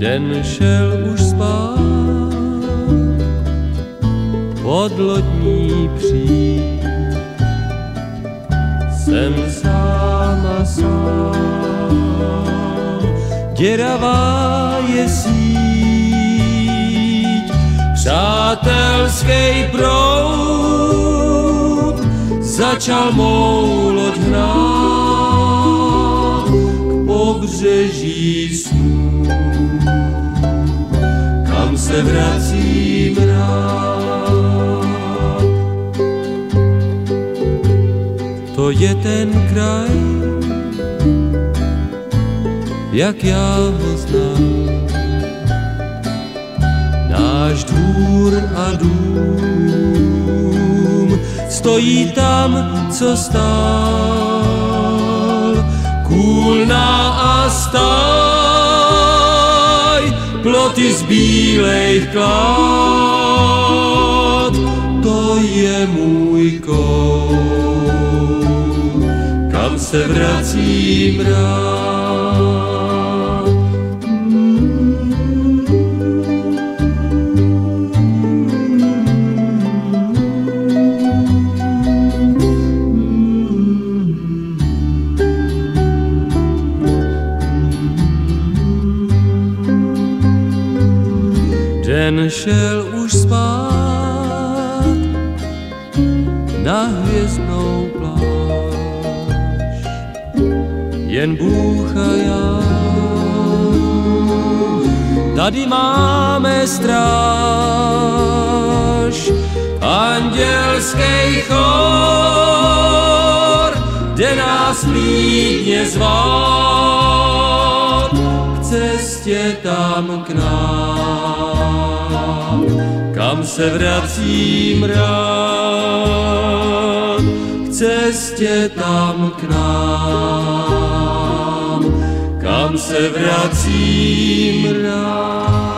Den šel už spát, pod lodní příď. Jsem sám a sám, děravá je síť, přátelský proud začal mou loď hnát k pobřeží snů, kam se vracím rád. To je ten kraj, jak já ho znám, náš dvůr a dům stojí tam, co stál, kůlna a stáj, ploty z bílejch klád, to je můj kout, kam se vracím rád. Den šel už spát na hvězdnou pláž, jen Bůh a já tady máme stráž. Andělský chor jde nás mlýdně zvát k cestě tam k nám, kam se vracím rád, k cestě tam k nám, kam se vracím rád.